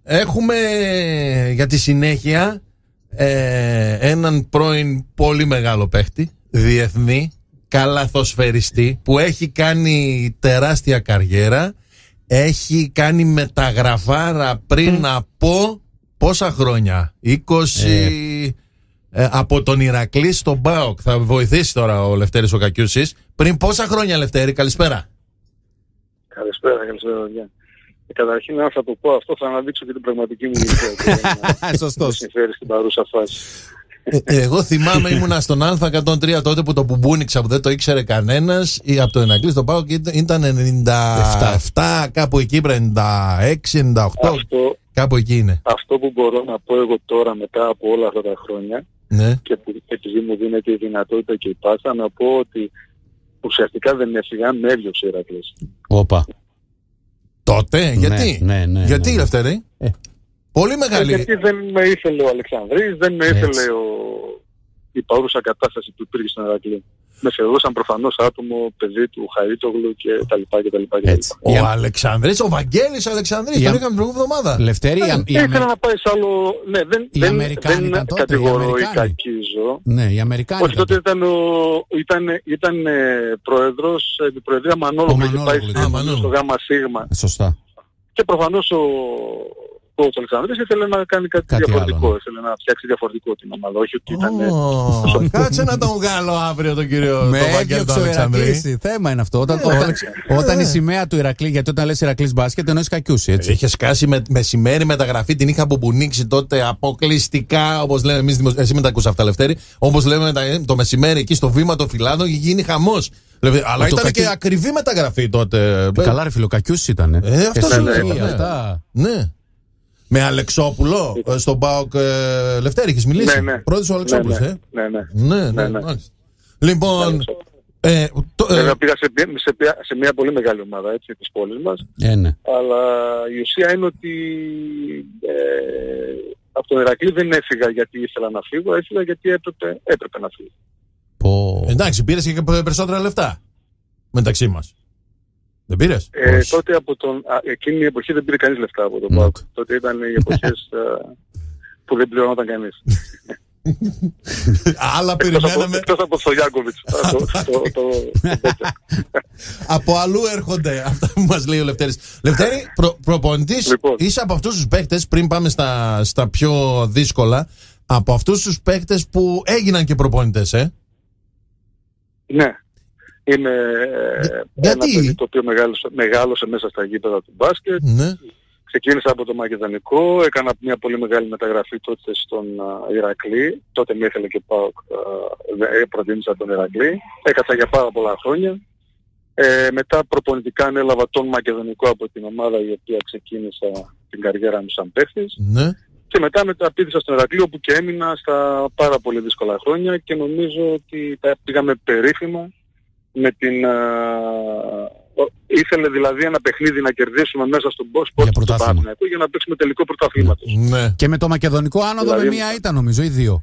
έχουμε για τη συνέχεια έναν πρώην πολύ μεγάλο παίχτη, διεθνή, καλαθοσφαιριστή, που έχει κάνει τεράστια καριέρα. Έχει κάνει μεταγραφάρα πριν από πόσα χρόνια? 20 από τον Ηρακλή στον ΠΑΟΚ. Θα βοηθήσει τώρα ο Λευτέρης ο Κακιούσης. Πριν πόσα χρόνια, Λευτέρη? Καλησπέρα. Καλησπέρα. Καταρχήν, αν θα το πω αυτό, θα αναδείξω και την πραγματική μου ηλικία. Σωστός. Συμφέρει στην παρούσα φάση. Εγώ θυμάμαι, ήμουνα στον Α103 τότε που το πουμπούνιξα, που δεν το ήξερε κανένας, ή από το Ηρακλή στον ΠΑΟΚ ήταν 97, κάπου εκεί, 96, 98. Κάπου εκεί είναι. Αυτό που μπορώ να πω εγώ τώρα μετά από όλα αυτά τα χρόνια, ναι, και που επειδή μου δίνεται η δυνατότητα και η πάσα, να πω ότι ουσιαστικά δεν έφυγα, με έδιωξε ο Ηρακλής. Όπα. Τότε, γιατί? Ναι, γιατί, Λευτέρη? Πολύ μεγάλη. Γιατί δεν με ήθελε ο Αλεξανδρής, δεν με ήθελε η παρούσα κατάσταση που υπήρχε στον Ηρακλή. Με θεωρούσαν προφανώς άτομο, παιδί του Χαΐτογλου και τα λοιπά. Ο Αλεξανδρής, ο Βαγγέλης Αλεξανδρής, τον είχαμε την προηγούμενη εβδομάδα. Λευτέρη, ήθελα να πάει σε άλλο. Ναι, δεν κατηγορώ ή κακίζω. Ναι, οι Αμερικάνοι. Όχι, τότε ήταν πρόεδρος την Προεδρία Μανόλογλου, είχε πάει στο Γάμα Σίγμα. Σωστά. Και προφανώς ο Αλεξανδρής ήθελε να κάνει κάτι διαφορετικό, άλλο, ήθελε να φτιάξει διαφορετικό την ομάδα, όχι ότι ήταν... Κάτσε να τον βγάλω αύριο τον κύριο με έδιωξε ο Ηρακλής, θέμα είναι αυτό. Όταν η σημαία του Ηρακλή, γιατί όταν λες Ηρακλής μπάσκετ εννοείς Κακιούση, έτσι. Είχε σκάσει μεσημέρι μεταγραφή, την είχα μπουμπουνίξει τότε αποκλειστικά, όπως λέμε εμείς, εσύ μην τα ακούς αυτά, Λευτέρη, όπως λέμε το μεσημέρι εκεί στο βήμα των Φιλάδων, είχε γίνει χαμός. Αλλά ήταν και ακριβή μεταγραφή τότε. Καλά ρε φίλο, Κακιούση ήταν. Αυτά. Ναι. Με Αλεξόπουλο στον ΠΑΟΚ, Λευτέρη, έχεις μιλήσει? Ναι. Πρόεδρος ο Αλεξόπουλος, Ναι. Λοιπόν... Βέβαια πήγα σε μια πολύ μεγάλη ομάδα, έτσι, της πόλης μας. Ναι. Αλλά η ουσία είναι ότι από τον Ηρακλή δεν έφυγα γιατί ήθελα να φύγω, έφυγα γιατί έπρεπε να φύγω. Εντάξει, πήρες και περισσότερα λεφτά μεταξύ μας. Δεν πήρες? Τότε εκείνη η εποχή δεν πήρε κανείς λεφτά από τον ΠΑΟΚ. Τότε ήταν οι εποχές που δεν πληρωνόταν κανείς. Άλλα περιμέναμε. Εκτός από το Γιάκοβιτς. Από αλλού έρχονται αυτά που μας λέει ο Λευτέρης. Λευτέρη, προπονητής, είσαι από αυτούς τους παίκτες, πριν πάμε στα πιο δύσκολα, από αυτούς τους παίκτες που έγιναν και προπονητές, Ναι. Είναι ένα παιδί το οποίο μεγάλωσε μέσα στα γήπεδα του μπάσκετ. Ναι. Ξεκίνησα από το Μακεδονικό, έκανα μια πολύ μεγάλη μεταγραφή τότε στον Ηρακλή. Τότε με ήθελε και ΠΑΟΚ, προτίμησα τον Ηρακλή. Έκατσα για πάρα πολλά χρόνια. Μετά προπονητικά ανέλαβα τον Μακεδονικό από την ομάδα η οποία ξεκίνησα την καριέρα μου σαν παίχτης. Ναι. Και μετά μεταπήδησα στον Ηρακλή, όπου και έμεινα στα πάρα πολύ δύσκολα χρόνια και νομίζω ότι τα πήγαμε περίφημα. Ήθελε δηλαδή ένα παιχνίδι να κερδίσουμε μέσα στον Μπόσπορ του Παναθηναϊκού για να παίξουμε τελικό πρωταθλήματος. Ναι. Και με το Μακεδονικό άνοδο δηλαδή, με μία ήταν νομίζω ή δύο.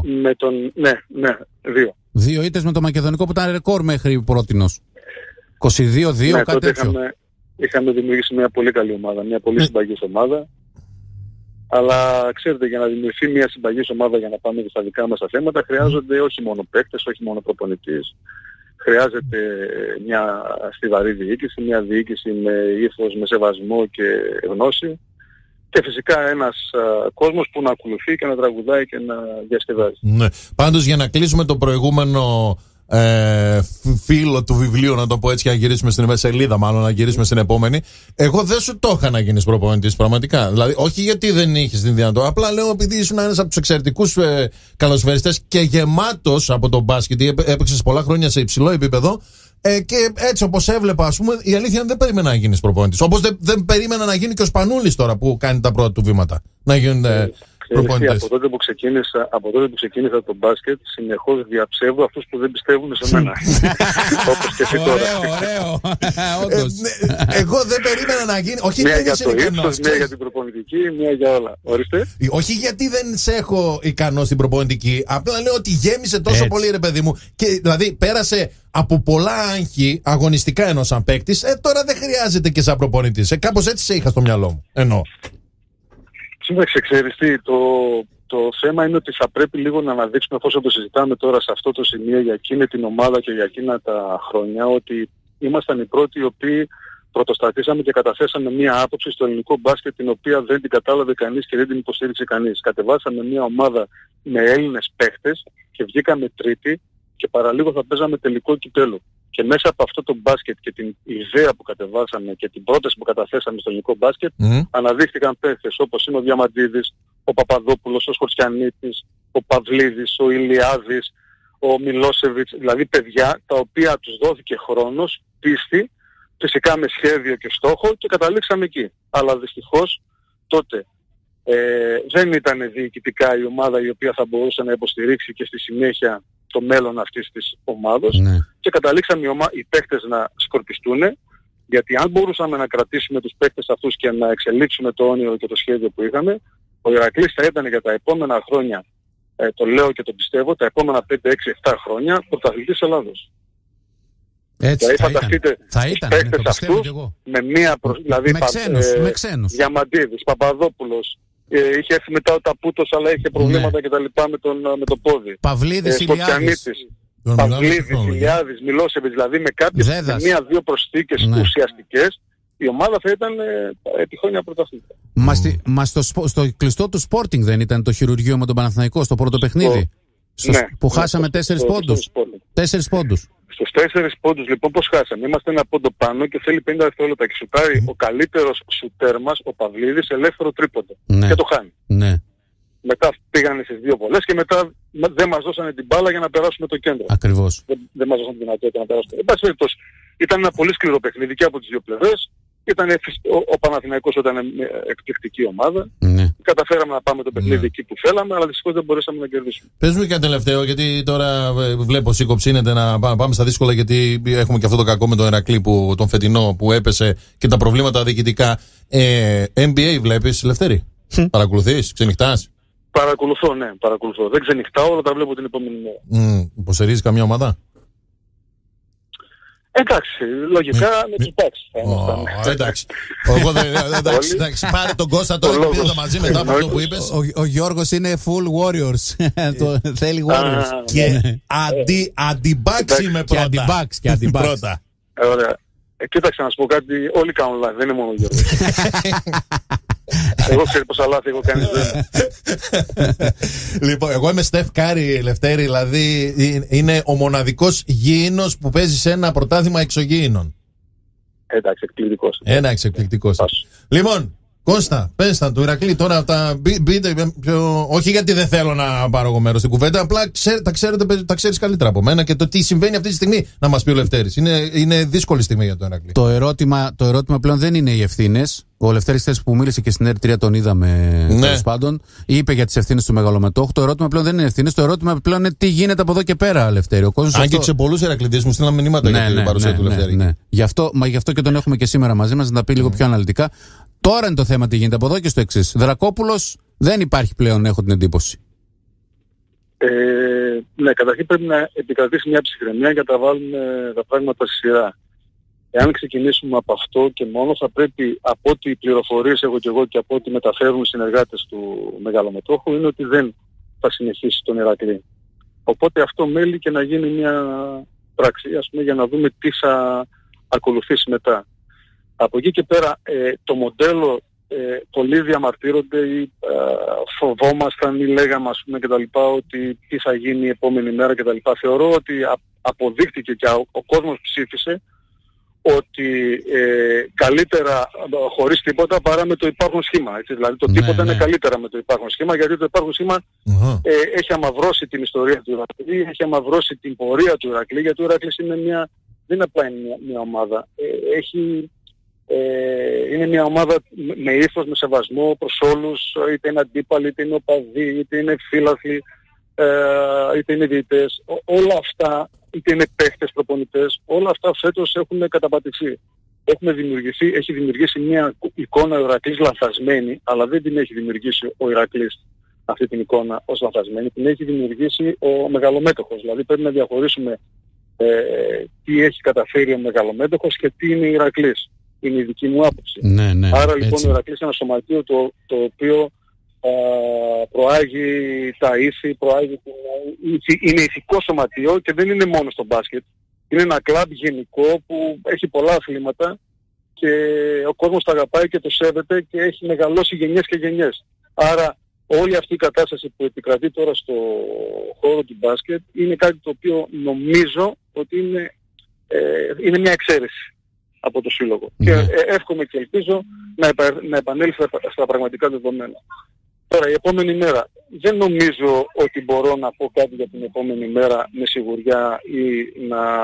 Δύο. Δύο ήττες με το Μακεδονικό που ήταν ρεκόρ μέχρι πρότινος. 22-2 κάτι τέτοιο. Είχαμε δημιουργήσει μια πολύ καλή ομάδα, μια πολύ συμπαγής ομάδα. Αλλά ξέρετε, για να δημιουργηθεί μια συμπαγής ομάδα για να πάμε στα δικά μας τα θέματα χρειάζονται όχι μόνο παίκτες, όχι μόνο προπονητής. Χρειάζεται μια στιβαρή διοίκηση, μια διοίκηση με ήθος, με σεβασμό και γνώση και φυσικά ένας κόσμος που να ακολουθεί και να τραγουδάει και να διασκεδάζει. Ναι. Πάντως για να κλείσουμε το προηγούμενο φύλλο του βιβλίου, να το πω έτσι, και να γυρίσουμε στην σελίδα, μάλλον να γυρίσουμε στην επόμενη. Εγώ δεν σου το είχα να γίνεις προπονητής, πραγματικά. Δηλαδή, όχι γιατί δεν είχες την δυνατότητα, απλά λέω επειδή ήσουν ένας από τους εξαιρετικούς καλοσφαιριστές και γεμάτος από τον μπάσκετ. Έπαιξες πολλά χρόνια σε υψηλό επίπεδο. Και έτσι όπως έβλεπα, ας πούμε, η αλήθεια είναι δεν περίμενα να γίνεις προπονητής. Όπως δεν περίμενα να γίνει και ο Σπανούλης τώρα που κάνει τα πρώτα του βήματα. Να γίνουν προπονητές. Από τότε που ξεκίνησα το μπάσκετ, συνεχώς διαψεύω αυτούς που δεν πιστεύουν σε μένα. Όπως και εσύ τώρα. Ωραίο. Εγώ δεν περίμενα να γίνει. Όχι, μία για το ύψος, μία για την προπονητική, μία για όλα. Ορίστε. Όχι γιατί δεν σε έχω ικανό στην προπονητική. Απλά λέω ότι γέμισε τόσο πολύ, ρε παιδί μου. Και δηλαδή πέρασε από πολλά άγχη αγωνιστικά ενώ σαν παίκτης. Τώρα δεν χρειάζεται και σαν προπονητής. Κάπως έτσι σε είχα στο μυαλό μου. Εννοώ. Σύνταξε, ξέρεις τι, το θέμα είναι ότι θα πρέπει λίγο να αναδείξουμε, εφόσον το συζητάμε τώρα σε αυτό το σημείο για εκείνη την ομάδα και για εκείνα τα χρόνια, ότι ήμασταν οι πρώτοι οι οποίοι πρωτοστατήσαμε και καταθέσαμε μία άποψη στο ελληνικό μπάσκετ την οποία δεν την κατάλαβε κανείς και δεν την υποστήριξε κανείς. Κατεβάσαμε μία ομάδα με Έλληνες παίχτες και βγήκαμε τρίτη και παραλίγο θα παίζαμε τελικό κυπέλλου. Και μέσα από αυτό το μπάσκετ και την ιδέα που κατεβάσαμε και την πρόταση που καταθέσαμε στο ελληνικό μπάσκετ αναδείχθηκαν παίχτες όπως είναι ο Διαμαντίδης, ο Παπαδόπουλος, ο Σκορτσιανίτης, ο Παυλίδης, ο Ηλιάδης, ο Μιλόσεβιτς, δηλαδή παιδιά τα οποία τους δόθηκε χρόνος, πίστη, φυσικά με σχέδιο και στόχο και καταλήξαμε εκεί. Αλλά δυστυχώς τότε δεν ήταν διοικητικά η ομάδα η οποία θα μπορούσε να υποστηρίξει και στη συνέχεια το μέλλον αυτής της ομάδος και καταλήξαμε οι παίκτες να σκορπιστούν, γιατί αν μπορούσαμε να κρατήσουμε τους παίκτες αυτούς και να εξελίξουμε το όνειρο και το σχέδιο που είχαμε, ο Ηρακλής θα ήταν για τα επόμενα χρόνια, το λέω και το πιστεύω, τα επόμενα 5, 6, 7 χρόνια πρωταθλητής Ελλάδος. Έτσι, δηλαδή φανταστείτε τους παίκτες αυτούς με μία δηλαδή με ξένους. Διαμαντίδης, Παπαδόπουλος, είχε έρθει μετά ο Ταπούτος αλλά είχε προβλήματα και τα λοιπά με το πόδι. Παυλίδης, Ηλιάδης, Μιλόσεβιτς, δηλαδή με κάποιες μία-δύο προσθήκες ουσιαστικές η ομάδα θα ήταν επί χρόνια πρωταθλήτρια. Μα στο κλειστό του Sporting δεν ήταν το χειρουργείο με τον Παναθηναϊκό στο πρώτο παιχνίδι? Που χάσαμε 4 πόντους. 4 πόντους. Στους 4 πόντους λοιπόν πώς χάσαμε? Είμαστε ένα πόντο πάνω και θέλει 50 δευτερόλεπτα και σουτάρει ο καλύτερος σουτέρ μας, ο Παυλίδης, ελεύθερο τρίποντο. Και το χάνει. Μετά πήγανε στις 2 βολές και μετά δεν μας δώσανε την μπάλα για να περάσουμε το κέντρο. Ακριβώς. Δεν μας δώσανε την δυνατότητα να περάσουμε. Εν πάση περιπτώσει, ήταν ένα πολύ σκληρό παιχνίδι και από τις δύο πλευρές. Ο Παναθηναϊκός ήταν μια εκπληκτική ομάδα. Καταφέραμε να πάμε το παιχνίδι εκεί που θέλαμε, αλλά δυστυχώς δεν μπορέσαμε να κερδίσουμε. Πες μου και ένα τελευταίο, γιατί τώρα βλέπω σήκω ψήνεται να πάμε στα δύσκολα, γιατί έχουμε και αυτό το κακό με τον Ηρακλή τον φετινό που έπεσε και τα προβλήματα διοικητικά. NBA βλέπεις, Λευτέρη? Παρακολουθείς, ξενυχτάς? Παρακολουθώ, ναι, παρακολουθώ. Δεν ξενυχτάω, αλλά τα βλέπω την επόμενη μέρα. Υποστηρίζεις καμία ομάδα? Εντάξει, λογικά με τους Bucks. Εντάξει. Εντάξει, πάρε τον Κώστα τώρα και πήρε μαζί μετά από αυτό που είπες. Ο Γιώργος είναι full Warriors. Θέλει Warriors. Και αντι-Bucks είμαι πρώτα. Και αντι-Bucks. Ωραία. Κοίταξε να σου πω κάτι, όλοι κάνουν live, δεν είναι μόνο ο Γιώργος. Εγώ ξέρω πόσα λάθη έχω κάνει. Λοιπόν, εγώ είμαι Στεφ Κάρι, Λευτέρη, δηλαδή είναι ο μοναδικός γήινος που παίζει σε ένα πρωτάθλημα εξωγήινων. Εντάξει, εκπληκτικός. Ένα εξεκπληκτικός. Λοιπόν, Κώστα, πες τα του Ηρακλή τώρα, μπείτε, όχι γιατί δεν θέλω να πάρω εγώ μέρος στην κουβέντα, απλά τα ξέρεις καλύτερα από μένα και το τι συμβαίνει αυτή τη στιγμή να μας πει ο Λευτέρης. Είναι δύσκολη στιγμή για τον Ηρακλή. Το ερώτημα πλέον δεν είναι οι ευθύνες. Ο Λευτέρης χθες που μίλησε και στην ΕΡΤ3 τον είδαμε τέλος πάντων. Είπε για τις ευθύνες του μεγαλομετόχου. Το ερώτημα πλέον δεν είναι ευθύνες. Το ερώτημα πλέον είναι τι γίνεται από εδώ και πέρα, Λευτέρη. Άγγιξε πολλούς Ηρακλήδες, μου στείλαν μηνύματα για την παρουσία του Λευτέρη. Ναι. Γι' αυτό και τον έχουμε και σήμερα μαζί μας να τα πει λίγο πιο αναλυτικά. Τώρα είναι το θέμα τι γίνεται από εδώ και στο εξής. Δρακόπουλος δεν υπάρχει πλέον, έχω την εντύπωση. Ναι, καταρχήν πρέπει να επικρατήσει μια ψυχραιμία για να βάλουμε τα πράγματα στη σειρά. Εάν ξεκινήσουμε από αυτό και μόνο, θα πρέπει από ό,τι πληροφορίες έχω και εγώ και από ό,τι μεταφέρουν οι συνεργάτες του μεγαλομετόχου, είναι ότι δεν θα συνεχίσει τον Ηρακλή. Οπότε αυτό μέλει και να γίνει μια πράξη, ας πούμε, για να δούμε τι θα ακολουθήσει μετά. Από εκεί και πέρα το μοντέλο πολλοί διαμαρτύρονται ή φοβόμασταν ή λέγαμε, ας πούμε, κτλ, ότι τι θα γίνει η επόμενη μέρα κτλ. Θεωρώ ότι αποδείχτηκε και ο κόσμος ψήφισε ότι καλύτερα χωρίς τίποτα παρά με το υπάρχον σχήμα. Έτσι. Δηλαδή το τίποτα είναι καλύτερα με το υπάρχον σχήμα, γιατί το υπάρχον σχήμα έχει αμαυρώσει την ιστορία του Ηρακλή, έχει αμαυρώσει την πορεία του Ηρακλή, γιατί ο Ηρακλής είναι δεν απλά είναι μια ομάδα. Είναι μια ομάδα με ήθος, με σεβασμό προς όλους, είτε είναι αντίπαλοι, είτε είναι οπαδοί, είτε είναι φίλαθλοι, είτε είναι διαιτητές. Όλα αυτά, είτε είναι παίχτες, προπονητές, όλα αυτά φέτος έχουν καταπατηθεί. Έχει δημιουργήσει μια εικόνα ο Ηρακλής λανθασμένη, αλλά δεν την έχει δημιουργήσει ο Ηρακλής αυτή την εικόνα ως λανθασμένη, την έχει δημιουργήσει ο μεγαλομέτωχος. Δηλαδή πρέπει να διαχωρίσουμε τι έχει καταφέρει ο μεγαλομέτωχος και τι είναι ο Ηρακλής. Είναι η δική μου άποψη. Ναι, άρα λοιπόν ο Ηρακλής είναι ένα σωματείο το οποίο προάγει τα ήθη, είναι ηθικό σωματείο και δεν είναι μόνο στο μπάσκετ. Είναι ένα κλαμπ γενικό που έχει πολλά αθλήματα και ο κόσμος τα αγαπάει και το σέβεται και έχει μεγαλώσει γενιές και γενιές. Άρα όλη αυτή η κατάσταση που επικρατεί τώρα στο χώρο του μπάσκετ είναι κάτι το οποίο νομίζω ότι είναι μια εξαίρεση από το σύλλογο. Και εύχομαι και ελπίζω να επανέλθει στα πραγματικά δεδομένα. Τώρα η επόμενη μέρα. Δεν νομίζω ότι μπορώ να πω κάτι για την επόμενη μέρα με σιγουριά ή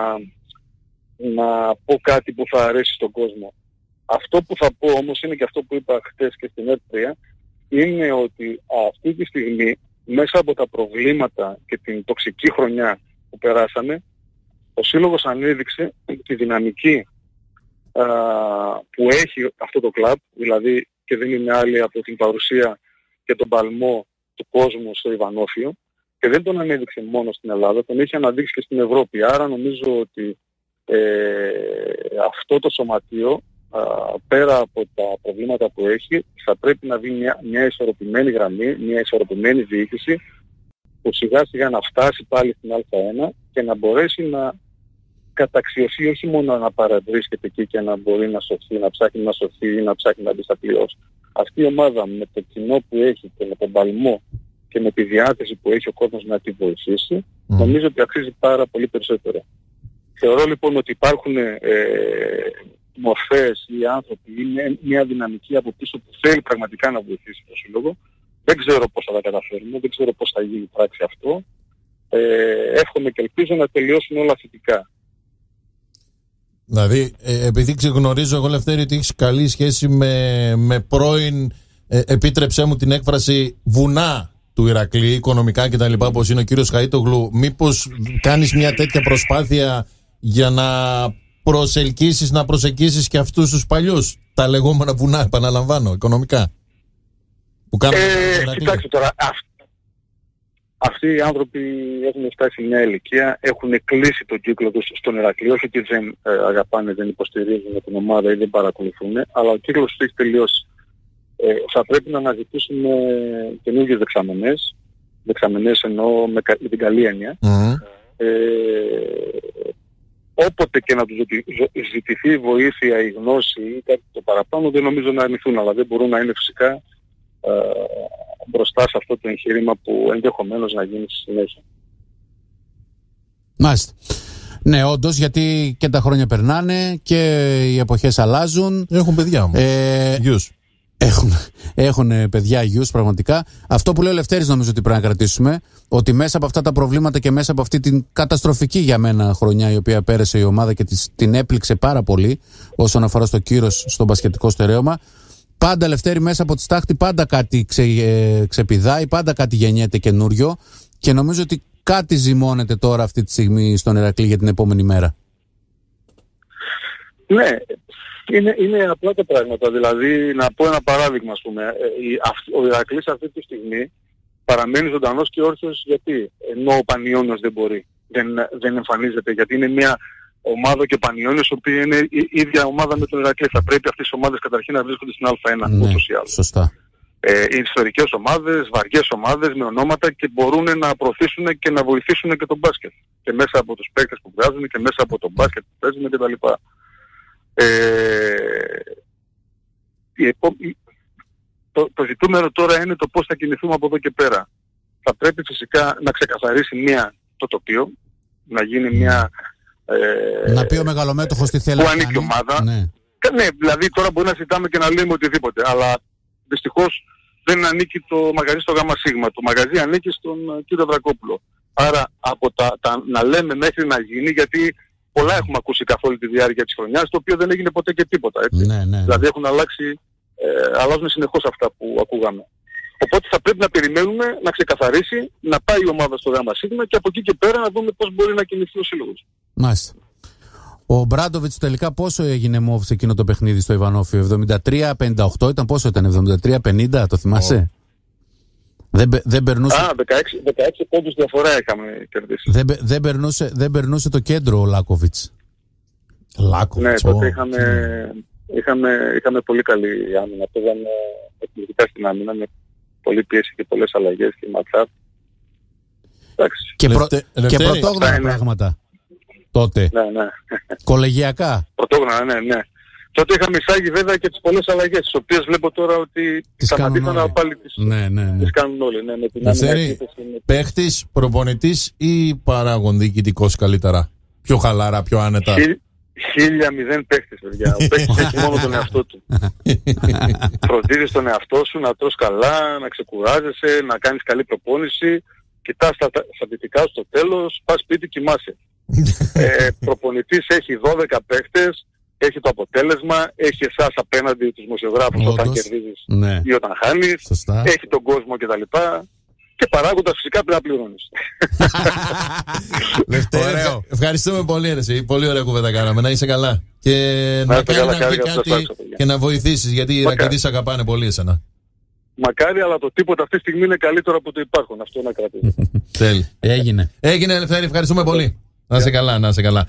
να πω κάτι που θα αρέσει στον κόσμο. Αυτό που θα πω όμως είναι και αυτό που είπα χτες και στην ΕΡΤ3, είναι ότι αυτή τη στιγμή μέσα από τα προβλήματα και την τοξική χρονιά που περάσαμε, ο Σύλλογος ανέδειξε τη δυναμική που έχει αυτό το κλαμπ, δηλαδή και δεν είναι άλλη από την παρουσία και τον παλμό του κόσμου στο Ιβανόφιο, και δεν τον ανέδειξε μόνο στην Ελλάδα, τον έχει αναδείξει και στην Ευρώπη. Άρα νομίζω ότι αυτό το σωματείο, πέρα από τα προβλήματα που έχει, θα πρέπει να δει μια ισορροπημένη γραμμή, μια ισορροπημένη διοίκηση, που σιγά σιγά να φτάσει πάλι στην Α1 και να μπορέσει να καταξιωθεί, όχι μόνο να παραβρίσκεται εκεί και να μπορεί να σωθεί, να ψάχνει να σωθεί ή να ψάχνει να μπει στα πλοία. Αυτή η ομάδα με το κοινό που έχει και με τον παλμό και με τη διάθεση που έχει ο κόσμος να τη βοηθήσει, νομίζω ότι αξίζει πάρα πολύ περισσότερο. Θεωρώ λοιπόν ότι υπάρχουν μορφές ή άνθρωποι ή μια δυναμική από πίσω που θέλει πραγματικά να βοηθήσει το Σύλλογο. Δεν ξέρω πώς θα τα καταφέρουμε, δεν ξέρω πώς θα γίνει πράξη αυτό. Εύχομαι και ελπίζω να τελειώσουν όλα θετικά. Δηλαδή, επειδή ξεγνωρίζω εγώ, Λευτέρη, ότι έχεις καλή σχέση με πρώην, επίτρεψέ μου την έκφραση, βουνά του Ηρακλή, οικονομικά κτλ., όπως είναι ο κύριος Χαΐτογλου, μήπως κάνεις μια τέτοια προσπάθεια για να προσελκύσεις και αυτούς τους παλιούς, τα λεγόμενα βουνά, επαναλαμβάνω, οικονομικά, που κάνουν κοιτάξτε τώρα, αυτοί οι άνθρωποι έχουν φτάσει μια ηλικία, έχουν κλείσει τον κύκλο τους στον Ηρακλή, όχι ότι δεν αγαπάνε, δεν υποστηρίζουν την ομάδα ή δεν παρακολουθούν, αλλά ο κύκλος τους έχει τελειώσει. Θα πρέπει να αναζητήσουμε καινούργιες δεξαμενές εννοώ με την καλή έννοια. Όποτε και να τους ζητηθεί βοήθεια ή γνώση ή κάτι το παραπάνω, δεν νομίζω να αρνηθούν, αλλά δεν μπορούν να είναι φυσικά μπροστά σε αυτό το εγχείρημα που ενδεχομένως να γίνει στη συνέχεια. Μάλιστα. Ναι, όντως, γιατί και τα χρόνια περνάνε και οι εποχές αλλάζουν. Έχουν παιδιά όμως. Γιους. Έχουν παιδιά, γιους, πραγματικά. Αυτό που λέει ο Λευτέρης νομίζω ότι πρέπει να κρατήσουμε, ότι μέσα από αυτά τα προβλήματα και μέσα από αυτή την καταστροφική για μένα χρονιά η οποία πέρασε η ομάδα και την έπληξε πάρα πολύ όσον αφορά στο κύρος στο μπασκετικό στερέωμα, πάντα, Λευτέρη, μέσα από τη στάχτη πάντα κάτι ξεπηδάει, πάντα κάτι γεννιέται καινούριο και νομίζω ότι κάτι ζυμώνεται τώρα αυτή τη στιγμή στον Ηρακλή για την επόμενη μέρα. Ναι, είναι απλά τα πράγματα. Δηλαδή, να πω ένα παράδειγμα, ας πούμε. Ο Ηρακλής αυτή τη στιγμή παραμένει ζωντανός και όρθιος, γιατί ενώ ο Πανιώνιος δεν μπορεί, δεν εμφανίζεται, γιατί είναι μια ομάδα και ο Πανιώνιος, η οποία είναι η ίδια ομάδα με τον Ηρακλή. Θα πρέπει αυτές οι ομάδες καταρχήν να βρίσκονται στην Α1, ναι, ούτως ή άλλως. Σωστά. Είναι ιστορικές ομάδες, βαριές ομάδες με ονόματα και μπορούν να προωθήσουν και να βοηθήσουν και τον μπάσκετ. Και μέσα από τους παίκτες που βγάζουν και μέσα από τον μπάσκετ που παίζουν κτλ. Το ζητούμενο τώρα είναι το πώς θα κινηθούμε από εδώ και πέρα. Θα πρέπει φυσικά να ξεκαθαρίσει το τοπίο, να γίνει μια... να πει ο μεγαλομέτωχος τι θέλει να κάνει. Που ανήκει ομάδα. Ναι. Ναι, δηλαδή τώρα μπορεί να ζητάμε και να λέμε οτιδήποτε, αλλά δυστυχώς δεν ανήκει το μαγαζί στο ΓΣ. Το μαγαζί ανήκει στον κύριο Δρακόπουλο. Άρα από να λέμε μέχρι να γίνει, γιατί πολλά έχουμε ακούσει καθ' όλη τη διάρκεια της χρονιάς, το οποίο δεν έγινε ποτέ και τίποτα. Έτσι. Ναι. Δηλαδή έχουν αλλάζουν συνεχώς αυτά που ακούγαμε. Οπότε θα πρέπει να περιμένουμε να ξεκαθαρίσει, να πάει η ομάδα στο ΓΣ και από εκεί και πέρα να δούμε πώς μπορεί να κινηθεί ο σύλλογος. Μάλιστα. Ο Μπράντοβιτς τελικά πόσο έγινε μόβ σε εκείνο το παιχνίδι στο Ιβανόφιο? 73-58 ήταν, πόσο ήταν? 73-50, το θυμάσαι? Δεν περνούσε... 16 πόντους διαφορά είχαμε κερδίσει. Δεν περνούσε το κέντρο ο Λάκοβιτς. Ναι, τότε είχαμε πολύ καλή άμυνα. Πήγαμε εκπληκτικά στην άμυνα με πολλή πίεση και πολλές αλλαγές και ματσάπ. Εντάξει. Και πρωτόγνωρα πράγματα τότε. Ναι. Κολεγιακά. Πρωτόγνωρα, ναι. Τότε είχαμε εισάγει βέβαια και τις πολλές αλλαγές, τις οποίες βλέπω τώρα ότι σταματήσαν να πάλι τις κάνουν όλοι. Ναι, με την Λευτέρη, παίχτης, προπονητής ή παράγον διοικητικός καλύτερα? Πιο χαλάρα, πιο άνετα? 1000 παίχτες, παιδιά. Ο παίχτης έχει μόνο τον εαυτό του. Φροντίζεις τον εαυτό σου να τρως καλά, να ξεκουράζεσαι, να κάνεις καλή προπόνηση. Κοιτάς τα στατιστικά σου στο τέλος, πας σπίτι, κοιμάσαι. Προπονητής έχει 12 παίχτες, έχει το αποτέλεσμα, έχει εσάς απέναντι τους δημοσιογράφους όταν κερδίζεις ή όταν χάνεις, έχει τον κόσμο κτλ. Και παράγοντας φυσικά πρέπει να πληρώνεις. Λευτέρη, ευχαριστούμε πολύ, εσύ. Πολύ ωραία κουβέντα κάναμε. Να είσαι καλά. Και να κάνεις κάτι και να βοηθήσεις, γιατί οι Ηρακλήδες αγαπάνε πολύ εσένα. Μακάρι, αλλά το τίποτα αυτή τη στιγμή είναι καλύτερο από το υπάρχον. Αυτό να κρατήσει. Τέλει. Έγινε, Λευτέρη, ευχαριστούμε πολύ. Να είσαι καλά, να είσαι καλά.